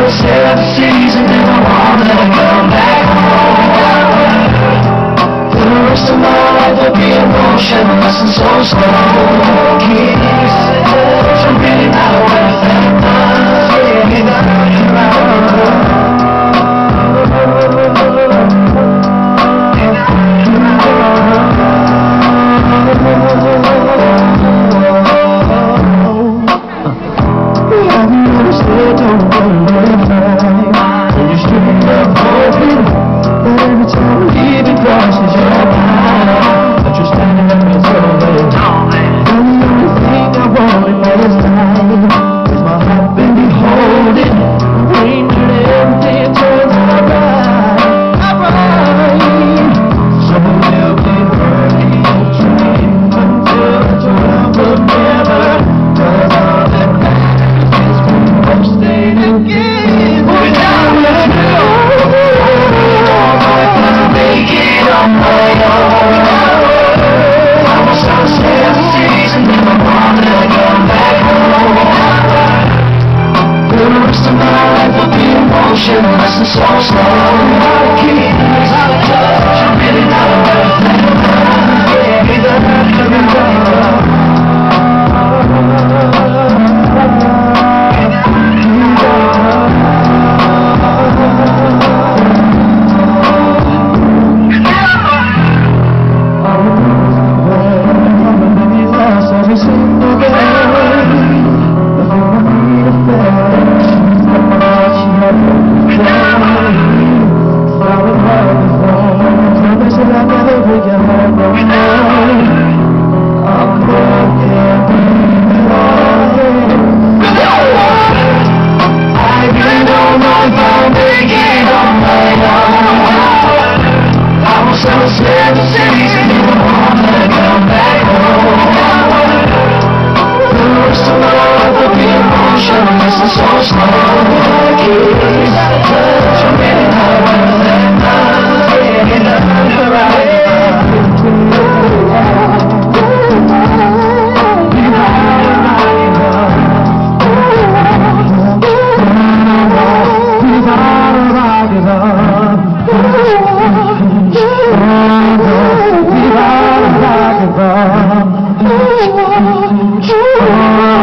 7 seas and then I wanna go back home. For the rest of my life I'll be emotionless and so slow. Keys, so really not worth that much. Without you emotionless and so slow. Keys out of touch, I'm really not worth that. Without you so slow. Keys out of touch, I'm really not worth that much. Without you I give up.